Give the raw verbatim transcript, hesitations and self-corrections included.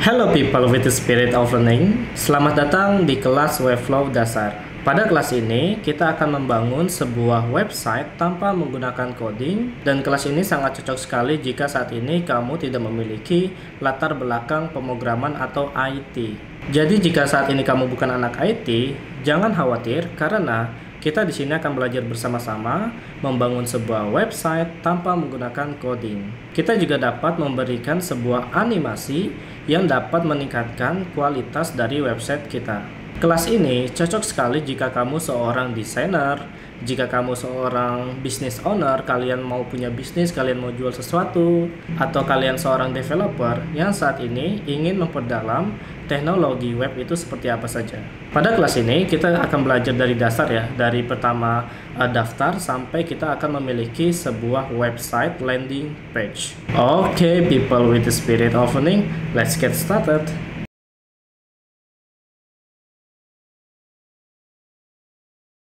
Hello people with the spirit of learning. Selamat datang di kelas Webflow dasar. Pada kelas ini kita akan membangun sebuah website tanpa menggunakan coding, dan kelas ini sangat cocok sekali jika saat ini kamu tidak memiliki latar belakang pemrograman atau I T. Jadi jika saat ini kamu bukan anak I T, jangan khawatir karena kita di sini akan belajar bersama-sama membangun sebuah website tanpa menggunakan coding. Kita juga dapat memberikan sebuah animasi yang dapat meningkatkan kualitas dari website kita. Kelas ini cocok sekali jika kamu seorang desainer, jika kamu seorang business owner, kalian mau punya bisnis, kalian mau jual sesuatu, atau kalian seorang developer yang saat ini ingin memperdalam teknologi web itu seperti apa saja. Pada kelas ini kita akan belajar dari dasar ya, dari pertama uh, daftar sampai kita akan memiliki sebuah website landing page. Oke, okay, people with the spirit of learning, let's get started.